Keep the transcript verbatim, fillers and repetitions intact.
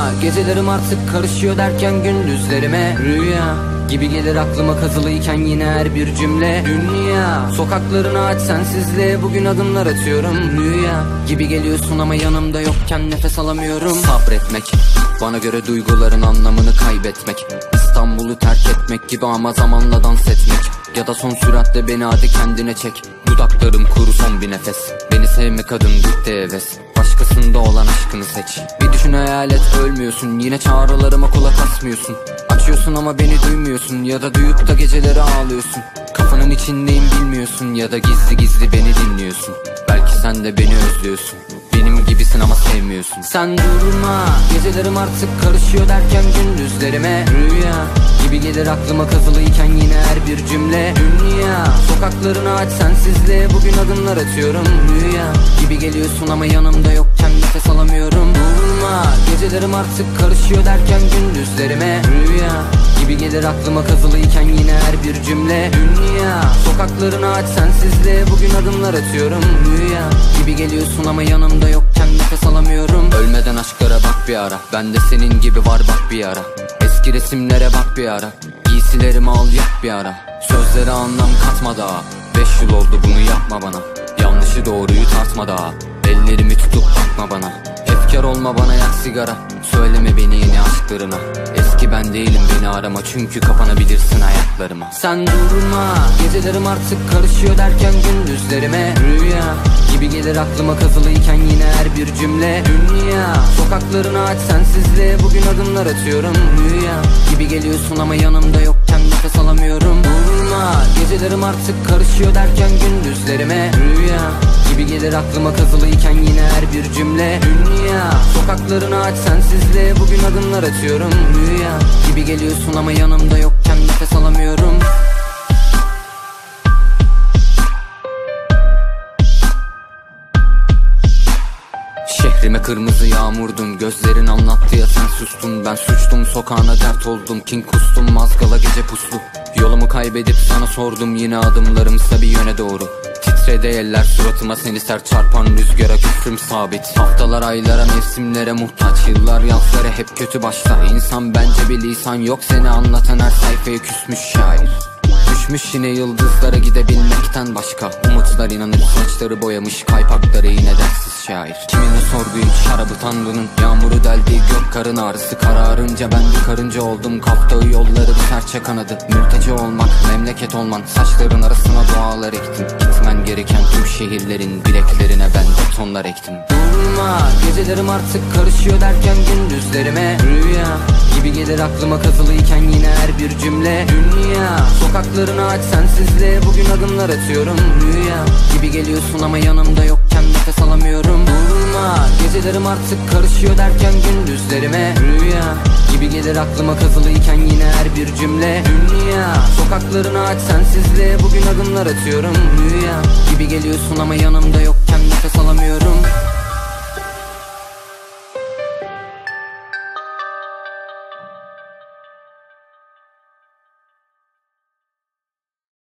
Gecelerim artık karışıyor derken gündüzlerime rüya gibi gelir aklıma kazılıyken yine her bir cümle. Dünya sokaklarını aç sensizliğe bugün adımlar atıyorum. Rüya gibi geliyorsun ama yanımda yokken nefes alamıyorum. Sabretmek bana göre duyguların anlamını kaybetmek. İstanbul'u terk etmek gibi ama zamanla dans etmek. Ya da son süratle beni hadi kendine çek. Dudaklarım kuru son bir nefes. Beni sevme kadın bitti heves. Başkasında olan aşkını seç. Bir düşün hayal et ölmüyorsun. Yine çağrılarıma kulak asmıyorsun. Açıyorsun ama beni duymuyorsun. Ya da duyup da geceleri ağlıyorsun. Kafanın içindeyim bilmiyorsun. Ya da gizli gizli beni dinliyorsun. Belki sen de beni özlüyorsun. Benim gibisin ama sevmiyorsun. Sen durma gecelerim artık karışıyor derken gündüzlerime rüya gibi gelir aklıma kazılıyken yine her bir cümle. Dünya sokaklarını aç sensizliğe bugün adımlar atıyorum. Rüya gibi geliyorsun ama yanımda yokken nefes alamıyorum. Durma gecelerim artık karışıyor derken gündüzlerime rüya gibi gelir aklıma kazılıyken yine her bir cümle. Dünya sokaklarını aç sensizliğe bugün adımlar atıyorum. Rüya gibi geliyorsun ama yanımda yokken nefes alamıyorum. Ölmeden aşklara bak bir ara. Ben de senin gibi var bak bir ara. Eski resimlere bak bir ara. Giysilerimi al yak bir ara. Sözlere anlam katma daha. Beş yıl oldu bunu yapma bana. Yanlışı doğruyu tartma daha. Ellerimi tutup bakma bana. Efkar olma bana yak sigara. Söyleme beni yeni aşklarına. Eski ben değilim beni arama. Çünkü kapanabilirsin ayaklarıma. Sen durma gecelerim artık karışıyor derken gündüzlerime rüya gibi gelir aklıma kazılıyken yine her bir cümle. Dünya sokaklarını aç sensizliğe bugün adımlar atıyorum. Rüya gibi geliyorsun ama yanımda yokken nefes alamıyorum. Durma gecelerim artık karışıyor derken gündüzlerime rüya gibi gelir aklıma kazılıyken yine her bir cümle. Dünya sokaklarını aç sensizliğe bugün adımlar atıyorum. Rüya gibi geliyorsun ama yanımda yokken nefes alamıyorum. Şehrime kırmızı yağmurdun. Gözlerin anlattı ya sen sustun. Ben suçtum sokağına dert oldum. King kustum mazgala gece puslu. Yolumu kaybedip sana sordum. Yine adımlarımsa bir yöne doğru. Titredi eller suratıma seni sert çarpan rüzgara küfrüm sabit. Haftalar aylara mevsimlere muhtaç. Yıllar yazlara hep kötü başlar. İnsan bence bir lisan yok seni anlatan her sayfaya küsmüş şair. Düşmüş yine yıldızlara gidebilmekten başka. Umutlar inanır saçları boyamış kaypakları yine dersiz şair. Kimine sorguyum şarabı tanrının. Yağmuru deldiği gök karın ağrısı kararınca ben bir karınca oldum. Kalktığı yolları bir serçe kanadı. Mülteci olmak memleket olman. Saçların arasına dualar ektim. Gitmen gereken tüm şehirlerin bileklerine ben betonlar ektim. Durma gecelerim artık karışıyor derken gündüzlerime rüya gibi gelir aklıma kazılıyken yine her bir cümle. Dünya sokaklarını aç sensizliğe bugün adımlar atıyorum. Rüya gibi geliyorsun ama yanımda yokken nefes alamıyorum. Durma gecelerim artık karışıyor derken gündüzlerime rüya gibi gelir aklıma kazılıyken yine her bir cümle. Dünya sokaklarını aç sensizliğe bugün adımlar atıyorum. Rüya gibi geliyorsun ama yanımda yokken nefes alamıyorum.